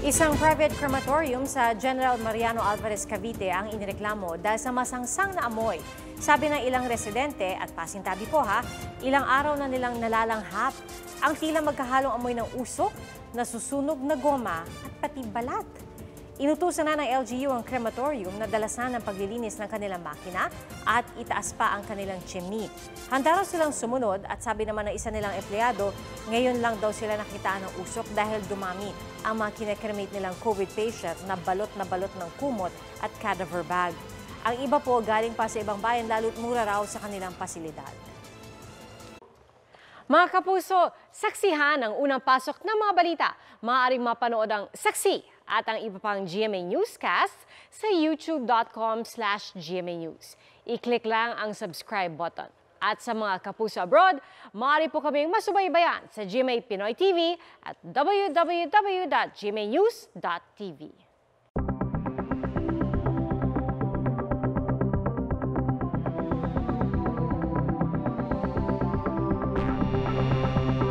Isang private crematorium sa General Mariano Alvarez, Cavite ang inireklamo dahil sa masangsang na amoy. Sabi ng ilang residente at pasintabi po ilang araw na nilang nalalanghap ang tila magkahalong amoy ng usok, nasusunog na goma at pati balat. Inutusan na ng LGU ang crematorium na dalasan ng paglilinis ng kanilang makina at itaas pa ang kanilang chimney. Handa raw silang sumunod at sabi naman ng isa nilang empleyado, ngayon lang daw sila nakitaan ng usok dahil dumami ang mga kine-cremate nilang COVID patient na balot ng kumot at cadaver bag. Ang iba po galing pa sa ibang bayan lalo't mura raw sa kanilang pasilidad. Mga kapuso, saksihan ang unang pasok ng mga balita. Maaaring mapanood ang Saksi at ang iba pang GMA Newscast sa youtube.com/GMA News. I-click lang ang subscribe button. At sa mga kapuso abroad, maaari po kaming masubaybayan sa GMA Pinoy TV at www.gmanews.tv.